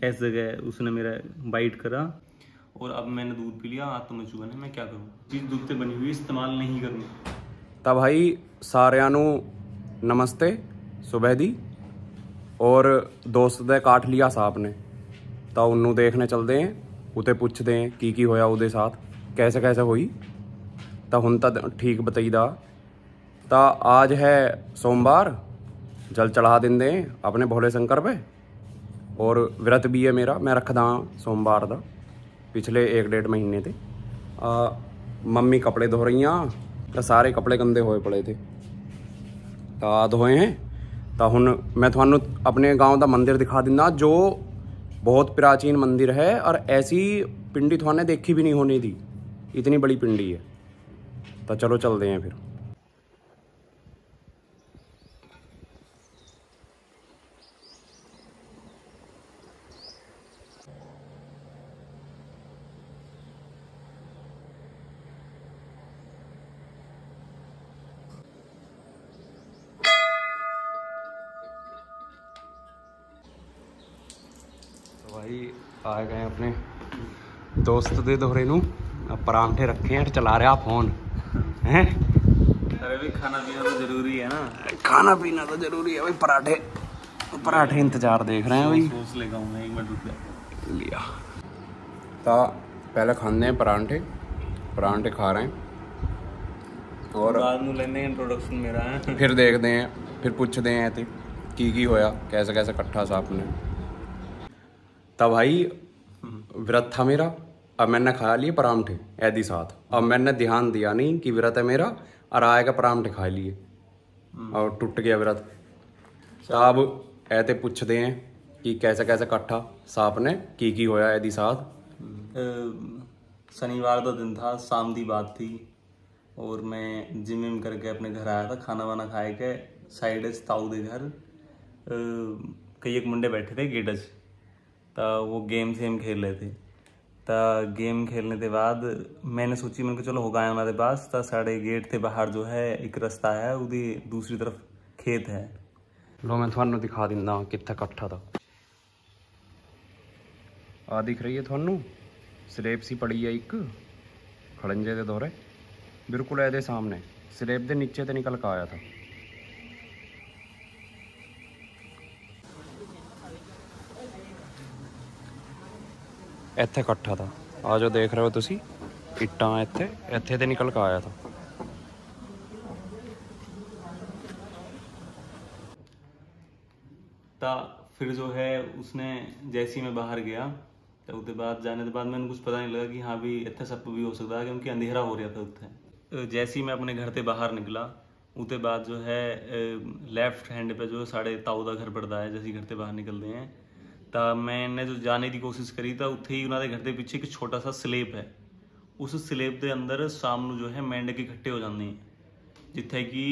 इस जगह उसने मेरा बाइट करा और अब मैंने दूध पी लिया। आज तो मैं चुगन है, मैं क्या करूँ। चीज़ दूध से बनी हुई इस्तेमाल नहीं करूँ। ਤਾਂ ਭਾਈ ਸਾਰਿਆਂ ਨੂੰ ਨਮਸਤੇ ਸੁਬह ਦੀ। और दोस्त ਦੇ काट लिया साहब ने ਤਾਂ ਉਹਨੂੰ देखने चलते हैं उते पुछते हैं की होया ਉਹਦੇ साथ कैसे कैसे हुई। ਤਾਂ ਹੁਣ ਤਾਂ ठीक बताईदा। तो आज है सोमवार, जल चढ़ा देंगे अपने भोले शंकर पे। और व्रत भी है मेरा, मैं रखदा सोमवार का पिछले 1-1.5 महीने ते। मम्मी कपड़े धो रही हैं, सारे कपड़े गंदे होए पड़े थे तो धोए हैं। तो हुण मैं थानू अपने गांव का मंदिर दिखा दिना जो बहुत प्राचीन मंदिर है और ऐसी पिंडी थाने देखी भी नहीं होनी थी, इतनी बड़ी पिंडी है। तो चलो चलते हैं फिर। भाई आ गए अपने दोस्त दे दोहरे नू, परांठे रखे हैं, चला रहा फोन हैं। अरे भाई खाना पीना तो जरूरी है ना। खाना पीना तो जरूरी है भाई। पराठे इंतजार देख रहे हैं भाई। सोच लेगा हूँ मैं, 1 मिनट रुक लिया। तो पहले खाने हैं परांठे खा रहे हैं और बाद में लेने इंट्रोडक्शन मेरा है। फिर देखते हैं, फिर पूछते हैं थे की होया, कैसे कैसे कट्ठा सा आपने। तब भाई व्रत था मेरा, अब मैंने खा लिए परांठे ऐदी साथ। अब मैंने ध्यान दिया नहीं कि व्रत है मेरा और आएगा परांठे खा लिए और टूट गया व्रत। तो अब ऐसे पूछते हैं कि कैसे कैसे कट्ठा साहब ने की होया ऐदी साथ। शनिवार का दिन था, शाम की बात थी और मैं जिम विम करके अपने घर आया था। खाना वाना खाए के साइड ताऊ दे घर कई एक मुंडे बैठे थे गेट च। तो वो गेम सेम खेल रहे थे। तो गेम खेलने के बाद मैंने सोची, मैंने चलो होगा हमारे पास। तो साढ़े गेट के बाहर जो है एक रास्ता है, उदी दूसरी तरफ खेत है। लो मैं थानू दिखा दिंदा कित्थे कट्ठा था। आ दिख रही है थानू स्लेब सी पड़ी है एक खड़ंजे दे दोहरे, बिल्कुल ऐदे सामने स्लेब दे नीचे ते निकल के आया था। ਇੱਥੇ ਇਕੱਠਾ था, आ जो देख रहे हो तुसी इट्टां ਇੱਥੇ ਤੇ निकल के आया था। तो फिर जो है उसने जैसे ही मैं बाहर गया तो उसके बाद जाने के बाद मैंने कुछ पता नहीं लगा कि हाँ भी इतना सब भी हो सकता है, क्योंकि अंधेरा हो रहा था उत्थे। जैसे ही मैं अपने घर से बाहर निकला उसके बाद जो है लेफ्ट हैंड पे जो साढ़े ताऊ का घर पड़ता है। जैसे घर से बाहर निकलते हैं तो मैंने जो जाने की कोशिश करी तो उत्थे ही उन्होंने घर के पीछे एक छोटा सा स्लेब है। उस स्लेब के अंदर सामने जो है मेंढक इकट्ठे हो जाते हैं, जिथे कि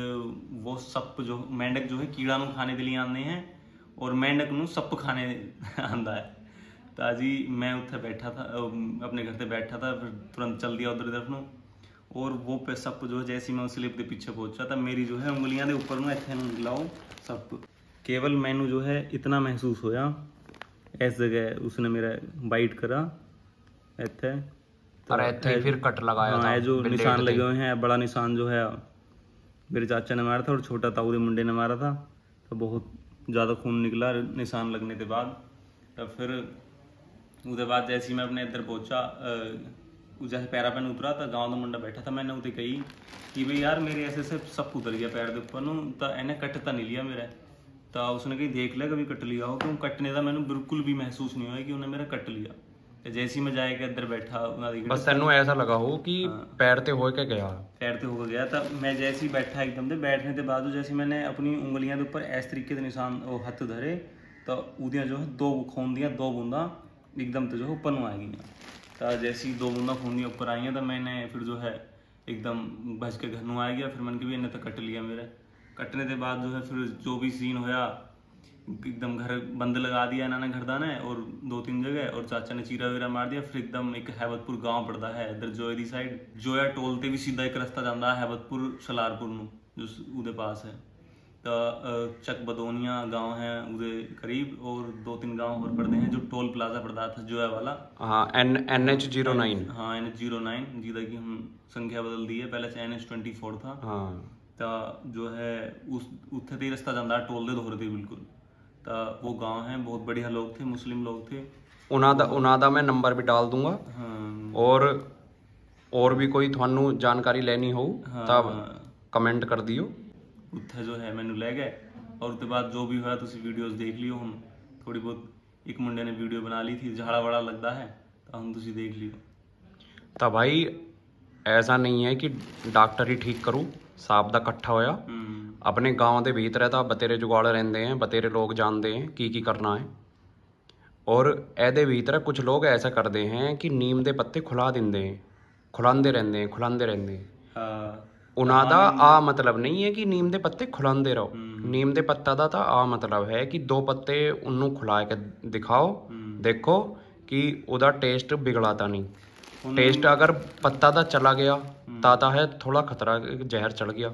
वो सप जो मेंढक जो है कीड़ा नू खाने के लिए आते हैं और मेंढक नू सप खाने आंदा है। तो जी मैं उत्थे बैठा था, अपने घर से बैठा था, फिर तुरंत चल दिया उधर तरफ नू। और वो पे सप जो है जैसे ही मैं उस स्लेब के पीछे पहुंचा था, मेरी जो है उंगलियां के ऊपर नू इत्थे निकला वो सप। केवल मैनू जो है इतना महसूस होया, इस जगह उसने मेरा बाइट करा इत्थे। और इत्थे फिर कट लगाया था। जो निशान लगे हुए हैं, बड़ा निशान जो है मेरे चाचा ने मारा था और छोटा ताऊ के मुंडे ने मारा था। तो बहुत ज़्यादा खून निकला निशान लगने के बाद। तो फिर उसके बाद जैसे ही मैं अपने इधर पहुंचा, जैसे पैरा पैन उतरा तो गाँव का मुंडा बैठा था। मैंने उसे कही कि भाई यार मेरे ऐसे से सब उतर गया पैर के ऊपर नू, तो इन्हें कट तो नहीं लिया मेरा। तो उसने कहीं देख लिया कभी कट लिया हो, क्यों कटने का मैंने बिल्कुल भी महसूस नहीं हुआ कि उन्हें मेरा कट लिया। तो जैसे ही मैं जाए के अंदर बैठा बस तेनू ऐसा लगा हो कि पैर ते हो के गया, पैर ते होकर गया। तब मैं जैसे ही बैठा एकदम से बैठने के बाद जैसे मैंने अपनी उंगलियां के ऊपर इस तरीके के निशान वो हथ धरे तो उदियाँ जो है 2 खून दियाँ 2 बूंदा एकदम तो जो है ऊपर नू आ गई। तो जैसे ही 2 बूंदा खून दियाँ ऊपर आई हैं तो मैंने फिर जो है एकदम भज के घर नू आ गया। फिर मैंने कहा भी इन्हें तो कट लिया मेरे। कटने के बाद जो है फिर जो भी सीन होया एकदम घर बंद लगा दिया इन्होंने घरदा ने और 2-3 जगह, और चाचा ने चीरा वीरा मार दिया। फिर एकदम एक हैबतपुर गांव पड़ता है इधर जोया दी साइड, जोया टोल ते भी सीधा एक रास्ता जाता है हैबतपुर सलारपुर नू जो उहदे पास है। तो चक बदोनिया गांव है उदे करीब, और 2-3 गांव और पड़ते हैं जो टोल प्लाजा पड़ता था जो है वाला। हाँ, NH09। हाँ, NH09 जिदा की हम संख्या बदल दी है, पहले से NH24 था। हाँ, तो जो है उस उत्थे ते रास्ता जाता टोल दे दोहरे थे बिल्कुल। तो वो गांव है, बहुत बढ़िया लोग थे, मुस्लिम लोग थे। उनादा मैं नंबर भी डाल दूंगा। हाँ और भी कोई थानू जानकारी लेनी हो तब कमेंट कर दियो। उत्थे जो है मैनू ले गए, और उसके बाद जो भी हुआ तुसी वीडियोस देख लियो। हम थोड़ी बहुत एक मुंडे ने वीडियो बना ली थी, झाड़ा वाड़ा लगता है, तो हम तुसी देख लियो। तो भाई ऐसा नहीं है कि डॉक्टर ही ठीक करूँ, साहब दा इकट्ठा होया अपने गांव दे भीतर ਤਾਂ ਬਤੇਰੇ जुगाड़ ਰਹਿੰਦੇ हैं, बतेरे लोग जानते हैं की करना है। और ऐदे भीतर कुछ लोग ऐसा करते हैं कि नीम दे पत्ते खुला दिंदे हैं, खुलांदे रहंदे हैं। उन्हां दा आ मतलब नहीं है कि नीम दे पत्ते खुलांदे रहो। नीम दे पत्ता दा ਤਾਂ आ मतलब है कि 2 पत्ते उन्नू खुला के दिखाओ, देखो कि ਉਹਦਾ ਟੇਸਟ ਬਿਗੜਾ ਤਾਂ नहीं। टेस्ट अगर पत्ता दा चला गया ताता है थोड़ा खतरा, जहर चढ़ गया।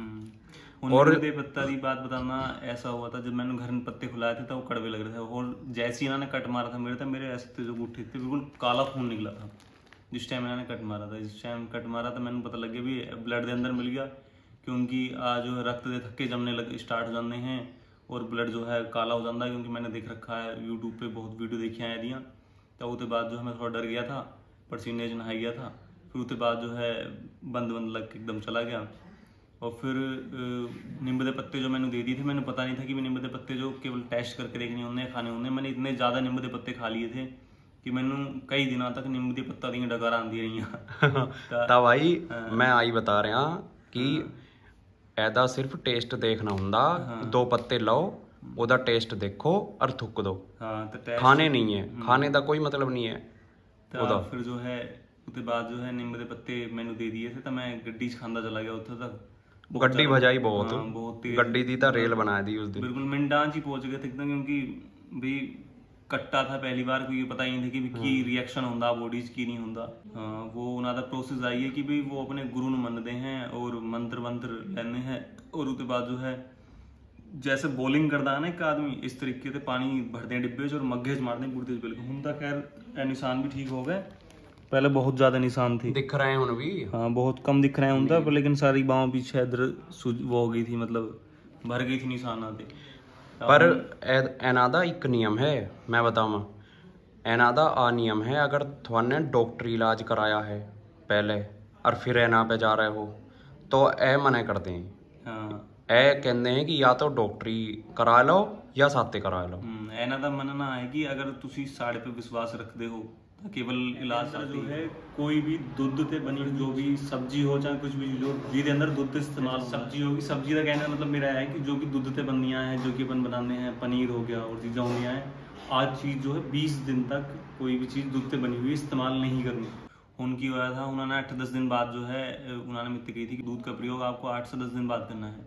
और पत्ता की बात बताना, ऐसा हुआ था जब मैंने घर में पत्ते खुलाए थे तो वो कड़वे लग रहे थे, और जैसे ही इन्होंने कट मारा था मेरे ऐसे जो गुट्ठे थे बिल्कुल काला खून निकला था जिस टाइम इन्होंने कट मारा था। जिस टाइम कट मारा था मैंने पता लग गया भी ब्लड के अंदर मिल गया, क्योंकि जो है रक्त दे थक्के जमने लग स्टार्ट हो जाते हैं और ब्लड जो है काला हो जाता है। क्योंकि मैंने देख रखा है यूट्यूब पे, बहुत वीडियो देखी हैं दियाँ। तो उसके बाद जो है मैं थोड़ा डर गया था, पसीने च नहाई गया था। फिर उसके बाद जो है बंद लग के एकदम चला गया। और फिर नींबू के पत्ते जो मैंने दे दिए थे, मैंने पता नहीं था कि नींबू के पत्ते जो केवल टेस्ट करके देखने होंगे, खाने होंगे। मैंने इतने ज़्यादा नींबू के पत्ते खा लिए थे कि मैंने कई दिनों तक नींबू के पत्ता दी डकार आती रही। ਤਾਂ भाई मैं आई बता रहा कि ऐदा सिर्फ टेस्ट देखना हुंदा। 2 पत्ते लो, ਉਹਦਾ टेस्ट देखो और थुक दो। खाने नहीं है, खाने का कोई मतलब नहीं है। तो फिर जो है उसके बाद जो है नींबू के पत्ते मैंने दे दिए थे, तो मैं गड्डी च खांदा चला गया उत्थे तक। गड्डी भजाई बहुत तेज, गड्डी दी तो रेल बना दी उस दिन बिल्कुल मिनटां च ही पहुंच गए थे एकदम। क्योंकि भी कट्टा था पहली बार, कोई पता ही नहीं था कि की रिएक्शन होंदा बॉडी च की नहीं होंदा। वो उन्हों का प्रोसेस आई है कि भी वो अपने गुरु ਨੂੰ ਮੰਨਦੇ हैं और मंत्र लेने हैं। और उसके बाद जो है जैसे बॉलिंग करता है ना एक आदमी, इस तरीके से पानी भरते हैं डिब्बे च और मग्गे च मारते हैं गुर्दे च। बिल्कुल हूँ तो खैर निशान भी ठीक हो गए, पहले बहुत ज्यादा निशान थे, दिख रहे हैं भी। हाँ बहुत कम दिख रहे हैं उनका, पर लेकिन सारी बाहों पीछे इधर वो हो गई थी, मतलब भर गई थी निशान आते। पर एना दा एक नियम है, मैं बतावा। एना दा आ नियम है, अगर थाने डॉक्टरी इलाज कराया है पहले और फिर एना पे जा रहे हो तो ए मना करते हैं। हाँ ए कहते हैं कि या तो डॉक्टरी करा लो या साथे करा लो। ਇਹਨਾਂ ਦਾ ਮੰਨਣਾ ਹੈ ਕਿ ਅਗਰ ਤੁਸੀਂ ਸਾਡੇ पे विश्वास रखते हो तो केवल इलाज जो है कोई भी दुध ते बनी जो भी सब्जी हो चाहे कुछ भी जो ਜਿਹਦੇ अंदर दुध इस्तेमाल सब्जी होगी, सब्जी का कहना मतलब मेरा है कि जो कि दुध ते बननियाँ हैं, जो कि अपन बनाने हैं, पनीर हो गया और चीज़ें होंगी हैं, आज चीज़ जो है 20 दिन तक कोई भी चीज़ दुध ते बनी हुई इस्तेमाल नहीं करनी। उनकी हुआ था, उन्होंने 8-10 दिन बाद जो है उन्होंने मुझसे कही थी कि दूध का प्रयोग आपको 8 से 10 दिन बाद करना है।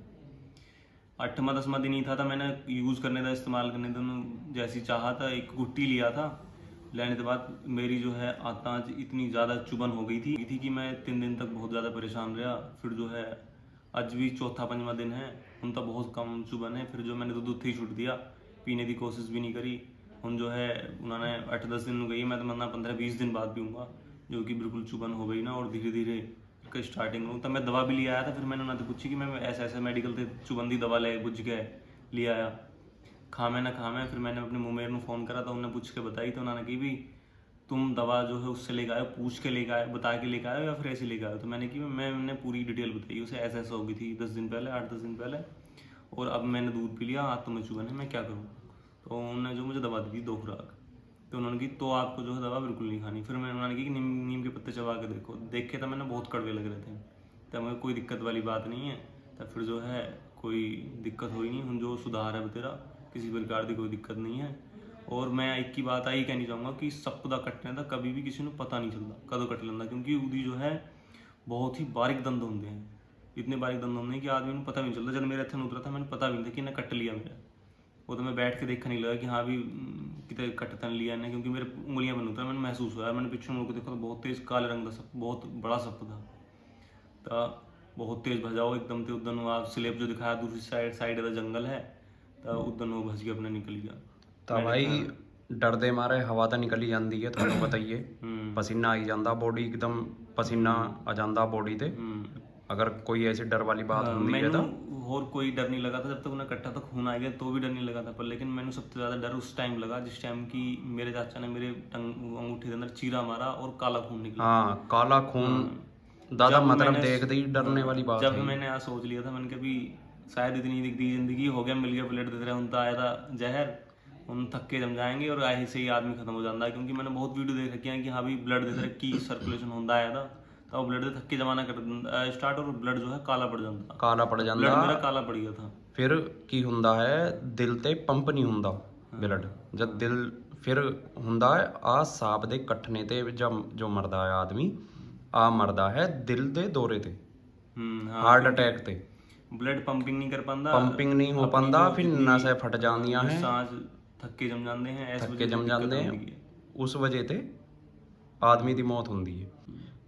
8वां-10वां दिन ही था, मैंने यूज़ करने का इस्तेमाल करने का जैसी चाहा था, एक गुट्टी लिया था। लेने के बाद मेरी जो है आंत इतनी ज़्यादा चुभन हो गई थी कि मैं 3 दिन तक बहुत ज़्यादा परेशान रहा। फिर जो है अज भी 4-5वां दिन है, उन तक बहुत कम चुभन है। फिर जो मैंने दूध ही छुट दिया, पीने की कोशिश भी नहीं करी। हम जो है उन्होंने 8-10 दिन गई, मैं तो मतलब 15-20 दिन बाद पीऊँगा, जो कि बिल्कुल चुभन हो गई ना। और धीरे धीरे स्टार्टिंग हूँ तब मैं दवा भी ले आया था। फिर मैंने उन्होंने पूछी कि मैं ऐसा मेडिकल से चुभन की दवा ले बुझ गए ले आया, खामे ना खामे। फिर मैंने अपने मुमेर को फ़ोन करा, तो उन्होंने पूछ के बताई। तो उन्होंने कही भी तुम दवा जो है उससे लेकर आयो, पूछ के लेकर आयो, बता के लेकर आयो या फिर ऐसे लेकर आयो। तो मैंने कि मैंने पूरी डिटेल बताई उसे, ऐसा हो गई थी 10 दिन पहले, 8-10 दिन पहले, और अब मैंने दूध पी लिया, आज तो मैं चुभन है, मैं क्या करूँ। तो उन्होंने जो मुझे दवा दी थी 2 खुराक, तो उन्होंने की तो आपको जो है दवा बिल्कुल नहीं खानी। फिर मैंने उन्होंने की कि नीम के पत्ते चबा के देखो। देखे तो मैंने बहुत कड़वे लग रहे थे, तो मुझे कोई दिक्कत वाली बात नहीं है। तो फिर जो है कोई दिक्कत हुई नहीं, हम जो सुधार है तेरा, किसी प्रकार की कोई दिक्कत नहीं है। और मैं एक की बात आई कहनी चाहूँगा कि सप्प का कट्टने का कभी भी किसी को पता नहीं चलता कदों कट लेंदा, क्योंकि उसकी जो है बहुत ही बारीक दंद होंगे हैं, इतने बारीक दंद होंगे कि आदमी को पता भी नहीं चलता। जब मेरे हथ उतरा था मैंने पता भी नहीं था कि इन्हें कट लिया मेरा। वो तो मैं बैठ के देखा नहीं लगा कि हाँ भी कितने कट तन लिया इन्हें, क्योंकि मेरे उंगलियां बन उतरा, मैंने महसूस हुआ। मैंने पिछले मुड़ को देखा तो बहुत तेज काले रंग का सप, बहुत बड़ा सप था। तो बहुत तेज भजाओ एकदम ते उदन आप स्लेब जो दिखाया दूसरी साइड ਦਾ जंगल है तो उदन वो भज के अपने निकल गया। ਤਾਂ ਭਾਈ ਡਰ ਦੇ ਮਾਰੇ ਹਵਾ ਤਾਂ ਨਿਕਲੀ ਜਾਂਦੀ ਹੈ ਤੁਹਾਨੂੰ ਪਤਾ ਹੀ ਹੈ, ਪਸੀਨਾ ਆਈ ਜਾਂਦਾ ਬੋਡੀ ਇੱਕਦਮ ਪਸੀਨਾ ਆ ਜਾਂਦਾ ਬੋਡੀ ਤੇ। अगर कोई ऐसी डर वाली बात होती है तो और कोई डर नहीं लगा था जब तक उन्हें इकट्ठा तक खून आ गया तो भी डर नहीं लगा था, पर लेकिन मैंने सबसे ज्यादा डर उस टाइम लगा जिस टाइम की मेरे चाचा ने मेरे अंगूठे के अंदर चीरा मारा और काला खून निकला। हाँ काला खून दादा मतलब देखते ही डरने वाली बात। जब मैंने आज सोच लिया था मैंने कभी शायद इतनी दिखती जिंदगी हो गया, मिल गया ब्लड देते रहे, उनका आया था जहर, उन थक्के जम जाएंगे और ऐसे से ही आदमी खत्म हो जाता है। क्योंकि मैंने बहुत वीडियो देख रखी है कि हाँ भी ब्लड देते रहे की सर्कुलेशन होता आया था तो ब्लड दे थक्के जमाना कर स्टार्ट और ब्लड जो है काला पड़ ਜਾਂਦਾ, ਕਾਲਾ ਪੜ ਜਾਂਦਾ। ब्लड मेरा काला पड़ गया था। ਫਿਰ ਕੀ ਹੁੰਦਾ ਹੈ ਦਿਲ ਤੇ ਪੰਪ ਨਹੀਂ ਹੁੰਦਾ ਬਲੱਡ, ਜਦ ਦਿਲ ਫਿਰ ਹੁੰਦਾ ਹੈ ਆ ਸਾਪ ਦੇ ਕੱਟਣੇ ਤੇ ਜੋ ਮਰਦਾ ਹੈ ਆਦਮੀ ਆ ਮਰਦਾ ਹੈ ਦਿਲ ਦੇ ਦੌਰੇ ਤੇ, ਹਾਰਟ ਅਟੈਕ ਤੇ। ब्लड पंपिंग नहीं कर पाता, पंपिंग नहीं हो पाता, फिर नसें फट जांदियां हैं, सांस थक्के जम जाते हैं, थक्के जम जाते हैं, उस वजह ते आदमी दी मौत होंदी है।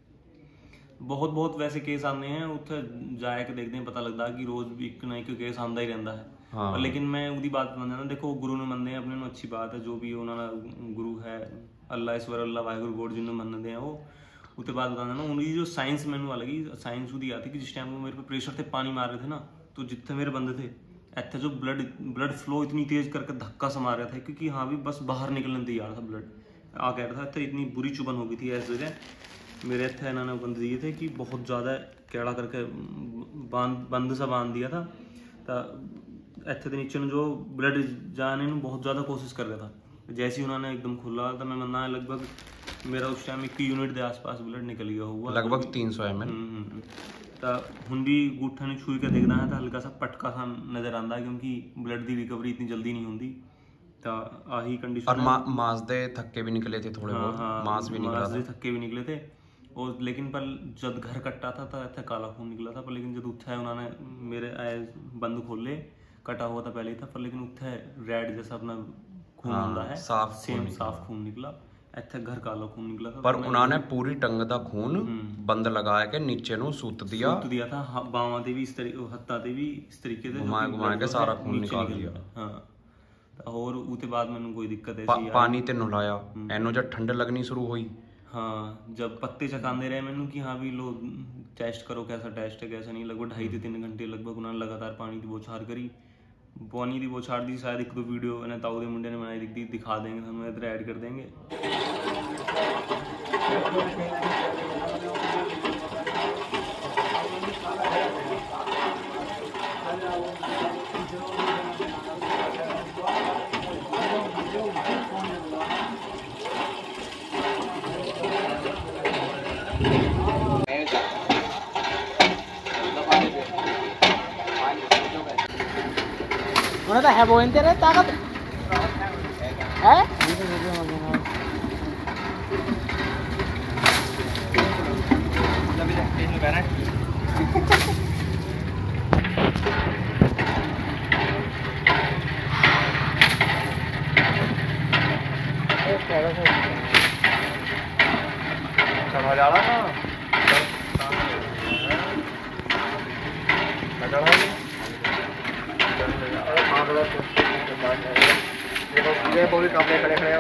बहुत वैसे केस आते हैं उत्थे जाए के देखते हैं पता लगता कि रोज भी एक ना एक केस आंदा ही रहता है। हाँ। पर लेकिन मैं उदी बात मानना देखो गुरु ने मनते हैं अपने अच्छी बात है, जो भी उन्होंने गुरु है अल्लाह ईश्वर अल्लाह वाहिगुरु गॉड जिन्होंने मनते हैं वो उसके बाद बताना ना उनकी जो साइंस मैनू अलग ही साइंस उदी आती कि जिस टाइम वो मेरे पे प्रेशर थे पानी मार रहे थे ना तो जितने मेरे बंदे थे इतने जो ब्लड फ्लो इतनी तेज करके धक्का सा मार रहा था क्योंकि हाँ भी बस बाहर निकलने तैयार था ब्लड आ कह रहा था। तो इतनी बुरी चुभन हो गई थी इस जगह मेरे इतने इन्होंने बंद दिए थे कि बहुत ज़्यादा कैड़ा करके बंद सा बांध दिया था। तो इतने के नीचे जो ब्लड जाने बहुत ज़्यादा कोशिश कर रहा था, जैसे ही उन्होंने एकदम खुला तो मैं मना लगभग मेरा उस टाइम 1 यूनिट के आसपास ब्लड निकल गया हुआ, लगभग 300 ml। तो हुण भी गूठा ने छुई के देखना है तो हल्का सा पटका सा नजर आता क्योंकि ब्लड की रिकवरी इतनी जल्दी नहीं होती। तो आही कंडीशन और मांस दे थक्के भी निकले थे थोड़े बहुत, मांस भी निकला था, थक्के भी निकले थे। और लेकिन पर जब घर कट्टा था तो इतना काला खून निकला था, पर लेकिन जब उठा उन्होंने मेरे बंद खोले कटा हुआ था पहले ही था, पर लेकिन उठे रेड जैसा अपना खून होता है साफ खून निकला, ਇੱਥੇ ਘਰ ਕਾਲਾ खून निकला था। पर उन्होंने पूरी टंग दा खून बंद लगा के नीचे नु सूत दिया था, बावां ते भी इस तरीके हत्था ते भी इस तरीके से घुमा के सारा खून निकाल दिया। हां और उसके बाद मैंने कोई दिक्कत ऐसी पानी ते नहलाया एनो जब ठंड लगनी शुरू हुई। हाँ जब पत्ते चकांदे रहे मैनू कि हाँ भी लो टेस्ट करो कैसा टेस्ट है कैसा नहीं, लगभग 2.5 से 3 घंटे लगभग उन्होंने लगातार पानी की बौछार करी, पानी की बौछार दी शायद 1-2 वीडियो इन्हें ताऊ दे मुंडे ने बनाई दिखती दिखा देंगे, हम इधर ऐड कर देंगे। उन्हें तो है वो इनते रहे ताकत है चढ़ा जा रहा ना ये पूरी कपड़े खड़े खड़े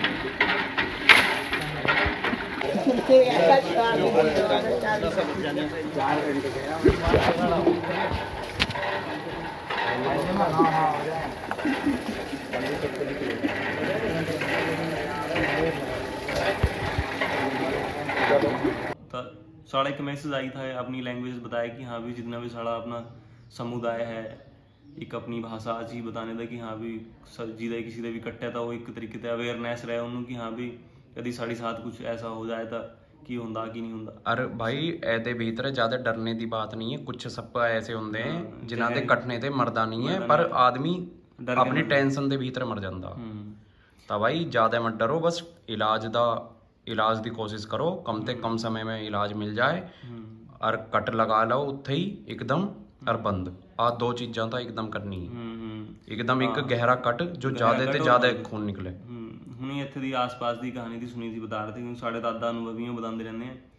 तो साढ़े एक मैसेज आई था अपनी लैंग्वेज बताया कि हाँ भी जितना भी साढ़ा अपना समुदाय है एक अपनी भाषा जी बताने ਦਾ कि हाँ भी ਜਿਹਦਾ किसी ਦਾ भी ਕੱਟਿਆ ਤਾਂ ਉਹ ਇੱਕ ਤਰੀਕੇ ਤੇ ਅਵੇਅਰਨੈਸ ਰਹੇ ਉਹਨੂੰ कि हाँ भी कभी साढ़े साथ कुछ ऐसा हो जाए तो की ਹੁੰਦਾ की नहीं ਹੁੰਦਾ। अरे भाई ਇਹਦੇ भीतर ज्यादा डरने की बात नहीं है, कुछ सप्पा ऐसे होंगे जिन्हां दे कटने ते मरदा नहीं है पर आदमी अपनी टेंशन दे भीतर मर जांदा। तो भाई ज्यादा मत डरो, बस इलाज की कोशिश करो, कम से कम समय में इलाज मिल जाए और कट लगा लो उत्थे ही एकदम और बंद। आ 2 चीज़ां तो एकदम करनी है, एकदम एक गहरा कट जो ज्यादा ते ज्यादा खून निकले। हुणे इत्थे दी आस-पास दी कहानी दी सुनी सी बता रहे थे क्योंकि साढ़े दादा अनुभवी बताते रहते हैं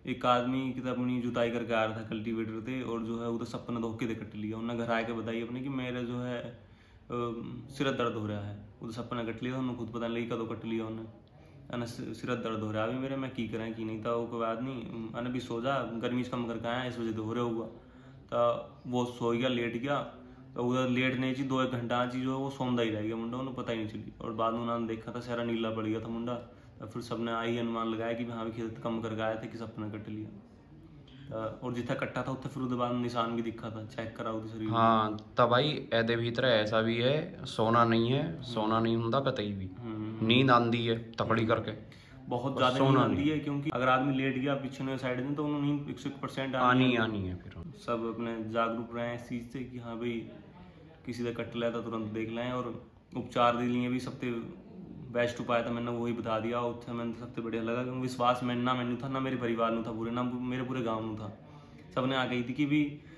एक आदमी किते अपनी जुताई करके आ रहा था कल्टीवेटर से, और जो है उधर सपना धोखे दे कट लिया। उन्हें घर आके बताई अपने कि मेरे जो है सिर दर्द हो रहा है। उधर सपना कट लिया, उन्हें खुद पता नहीं कदों कट लिया उन्हें सिर दर्द हो रहा है अभी मेरे, मैं की करें कि नहीं था। वो कोई बात नहीं, मैंने भी सो जा, गर्मी से कम करके आया इस वजह से हो रहा हुआ। तो वो सो गया, लेट गया। तो उधर लेट नहीं चाहिए 2-1 घंटा जो है वो सौंदा ही रह गया मुंडा, उन्हें पता ही नहीं चली। और बाद में उन्होंने देखा था सारा नीला पड़ गया था मुंडा। तो फिर सबने आई अनुमान लगाया कि हाँ भी खेत कम करके आए थे कि सपना कट लिया। और जितना कट्टा था उत्थे फिर बाद निशान भी दिखा था, चेक करा उधर शरीर। हाँ तो भाई एदे भीतर ऐसा भी है, सोना नहीं है, सोना नहीं हुंदा कतई भी। नींद आंदी है तकड़ी करके, बहुत ज्यादा नींद आती है, क्योंकि अगर आदमी लेट गया पीछे साइड में तो उन्होंने नींद 100% आनी है। फिर सब अपने जागरूक रहे इस चीज से कि हाँ भाई किसी से कट लिया तो तुरंत देख लें। और उपचार के लिए भी सबसे बेस्ट उपाय था, मैंने वही बता दिया। उत्थे मैंने सबसे बढ़िया लगा, क्योंकि विश्वास मैनू था ना मेरे परिवार में था पूरे, ना मेरे पूरे गाँव में था। सबने आ गई थी कि भी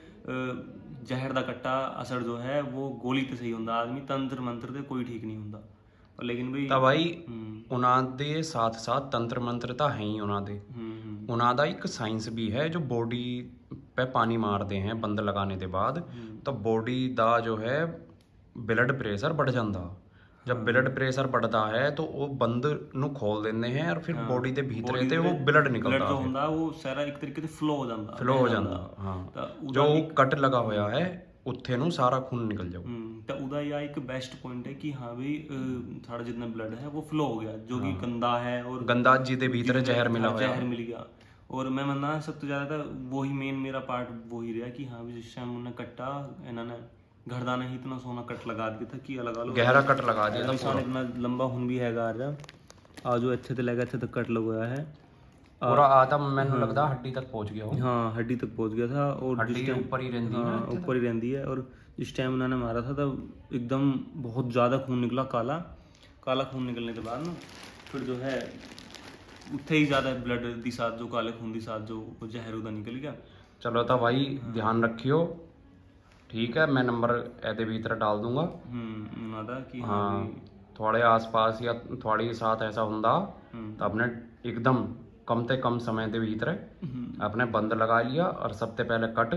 जहर का कट्टा असर जो है वो गोली तो सही होंदा, आदमी तंत्र मंत्र से कोई ठीक नहीं होंदा। और लेकिन भाई उन्हां दे साथ साथ तंत्र मंत्र तो है ही उन्हां दा एक साइंस भी है जो बॉडी पे पानी मारते हैं बंद लगाने के बाद, तो बॉडी दा जो है ब्लड प्रेशर बढ़ जाता। जब ब्लड प्रेशर बढ़ता है तो वो बंद नु खोल देते हैं और फिर बॉडी के भीतर ते वो ब्लड निकलता जो हुंदा वो सारा एक तरीके से फ्लो हो जाता। हाँ जो कट लगा होया है उत्थे नु सारा खून निकल जाओ। तो उदा या एक बेस्ट पॉइंट है कि हाँ भाई सारा जितना ब्लड है वो फ्लो हो गया, जो कि गंदा है और गंदा जी दे भीतर जहर मिल गया। और मैं मानना सबसे ज्यादा वही मेन मेरा पार्ट वही रहा कि हाँ भी जिस टाइम उन्हें कट्टा इन्होंने घरदाना ही इतना सोना कट लगा दिया था कि लगा लो गहरा कट लगा दिया था। निशान इतना लंबा खून भी है आज जो अच्छे से लगा अच्छे तक कट लगाया है पूरा आता मैंने लगता हड्डी तक पहुंच गया हो। हाँ हड्डी तक पहुंच गया था और हड्डी ऊपर ही रहती है, ऊपर ही रहती है। और जिस टाइम उन्होंने मारा था तब एकदम बहुत ज़्यादा खून निकला, काला खून निकलने के बाद ना फिर जो है उत्थे ही ज़्यादा ब्लड दी साथ जो काले खून दी साथ जो जहर उदा निकल गया। चलो तो भाई ध्यान रखियो, ठीक है। मैं नंबर ऐसे भीतर डाल दूंगा। कि हाँ थोड़े आसपास या थोड़ी साथ ऐसा हुंदा तो अपने एकदम कम से कम समय के भीतर अपने बंद लगा लिया और सबसे पहले कट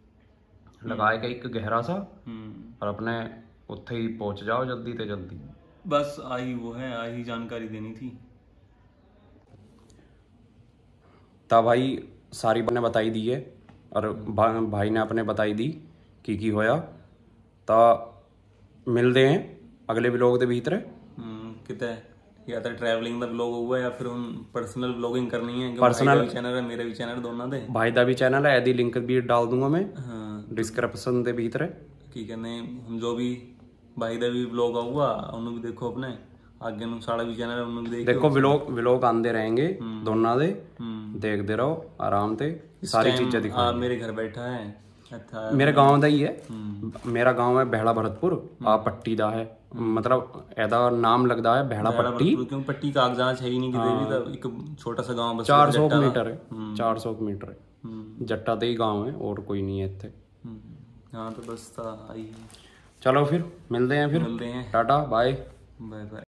लगाएगा एक गहरा सा और अपने उत्थे ही पहुंच जाओ जल्दी से जल्दी। बस आई जानकारी देनी थी। ता भाई सारी ने बताई दी है और भाई ने अपने बताई दी की होया। ता मिलते हैं अगले व्लॉग के भीतर किते या तो ट्रैवलिंग का व्लॉग हुआ या फिर हम पर्सनल व्लॉगिंग करनी है। पर्सनल चैनल है, मेरा भी चैनल, दोनों दे भाई का भी चैनल है, एदी लिंक भी डाल दूंगा मैं डिस्क्रिप्शन के भीतर। की कहने हम जो भी भाई का भी व्लॉग आऊगा उन्होंने भी देखो, अपने आगे नु साड़ा भी चैनल है उन्होंने भी देखो। व्लॉग आंदे रहेंगे दोनों दे, देखते रहो आराम से, सारी चीजें दिखा। मेरे घर बैठा है, अच्छा मेरे गांव दा ही है। मेरा गांव है बहड़ा भरतपुर, आप पट्टी दा है, मतलब एदा नाम लगता है बहड़ा पट्टी, क्योंकि पट्टी कागजात है ही नहीं किधर भी, तो एक छोटा सा गांव बस 400 मीटर है, 400 मीटर है जट्टा दे ही गांव है और कोई नहीं है इत्थे। हाँ तो बस आई। चलो फिर मिलते हैं, टाटा बाय।